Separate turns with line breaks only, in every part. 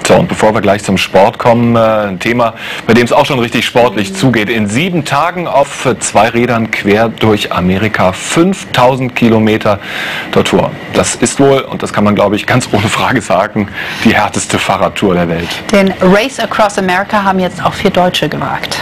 So, und bevor wir gleich zum Sport kommen, ein Thema, bei dem es auch schon richtig sportlich zugeht. In 7 Tagen auf 2 Rädern quer durch Amerika, 5000 Kilometer der Tour. Das ist wohl, und das kann man, glaube ich, ganz ohne Frage sagen, die härteste Fahrradtour der Welt.
Den Race Across America haben jetzt auch 4 Deutsche gewagt.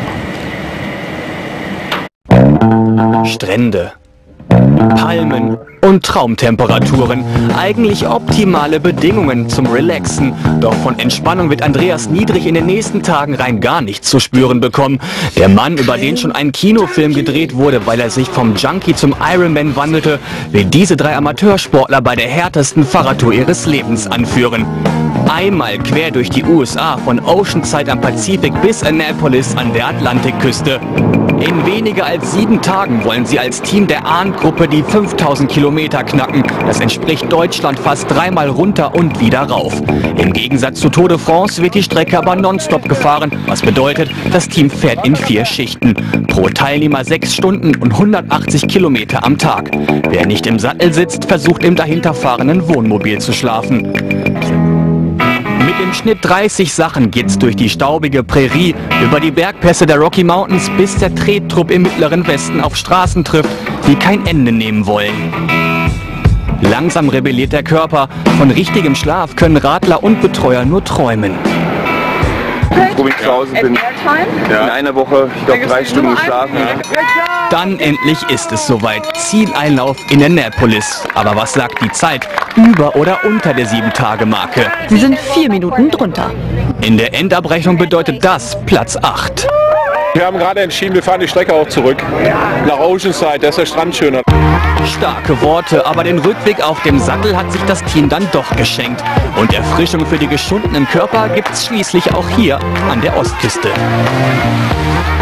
Strände, Palmen und Traumtemperaturen. Eigentlich optimale Bedingungen zum Relaxen. Doch von Entspannung wird Andreas Niedrig in den nächsten Tagen rein gar nichts zu spüren bekommen. Der Mann, über den schon ein Kinofilm gedreht wurde, weil er sich vom Junkie zum Ironman wandelte, will diese 3 Amateursportler bei der härtesten Fahrradtour ihres Lebens anführen. Einmal quer durch die USA von Oceanside am Pazifik bis Annapolis an der Atlantikküste. In weniger als 7 Tagen wollen sie als Team der Ahn-Gruppe die 5000 Kilometer knacken. Das entspricht Deutschland fast 3-mal runter und wieder rauf. Im Gegensatz zu Tour de France wird die Strecke aber nonstop gefahren, was bedeutet, das Team fährt in 4 Schichten. Pro Teilnehmer 6 Stunden und 180 Kilometer am Tag. Wer nicht im Sattel sitzt, versucht im dahinterfahrenden Wohnmobil zu schlafen. Mit im Schnitt 30 Sachen geht's durch die staubige Prärie, über die Bergpässe der Rocky Mountains, bis der Trettrupp im mittleren Westen auf Straßen trifft, die kein Ende nehmen wollen. Langsam rebelliert der Körper, von richtigem Schlaf können Radler und Betreuer nur träumen.
Wo ich zu Hause bin, in einer Woche, ich glaube 3 Stunden geschlafen.
Dann endlich ist es soweit. Zieleinlauf in Annapolis. Aber was sagt die Zeit? Über oder unter der 7-Tage-Marke?
Sie sind 4 Minuten drunter.
In der Endabrechnung bedeutet das Platz 8.
Wir haben gerade entschieden, wir fahren die Strecke auch zurück. Nach Oceanside, da ist der Strand schöner.
Starke Worte, aber den Rückweg auf dem Sattel hat sich das Team dann doch geschenkt. Und Erfrischung für die geschundenen Körper gibt's schließlich auch hier an der Ostküste.